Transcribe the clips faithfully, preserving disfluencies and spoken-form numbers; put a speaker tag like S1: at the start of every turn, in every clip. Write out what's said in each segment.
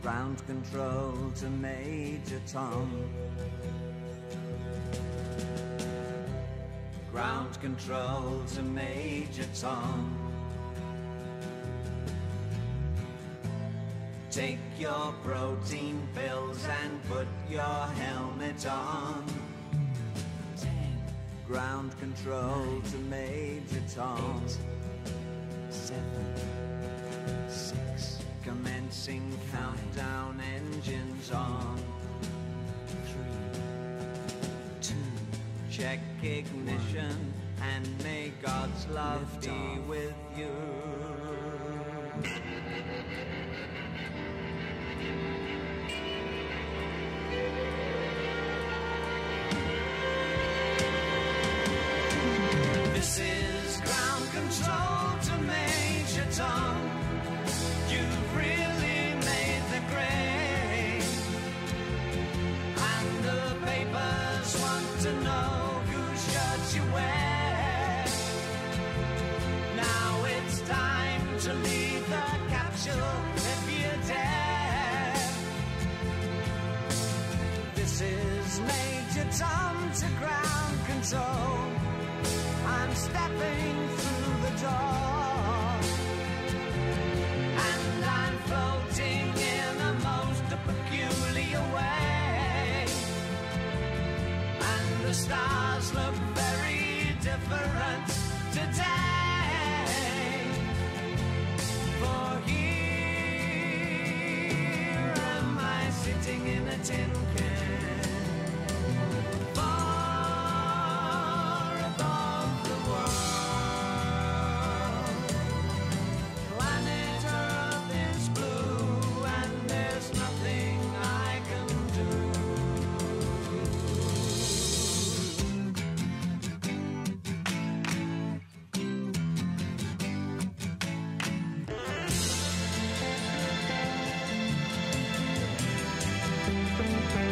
S1: Ground control to Major Tom. Ground control to Major Tom. Take your protein pills and put your helmet on. Ten. Ground control nine, to Major Tom. Eight, seven, six. Commencing countdown, engines on. Three, two. Check ignition one, and may God's love be off. With you. This is ground control to Major Tom. You've really made the grade, and the papers want to know whose shirt you wear. Now it's time to leave the capsule if you dare. This is Major Tom to ground control. I'm stepping through the door, and I'm floating in a most peculiar way, and the stars look very different today. For here am I sitting in a tin can.
S2: Thank you.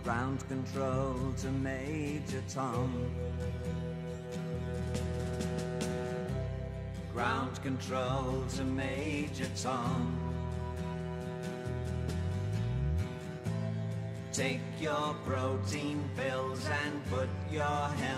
S1: Ground control to Major Tom. Ground control to Major Tom. Take your protein pills and put your helmet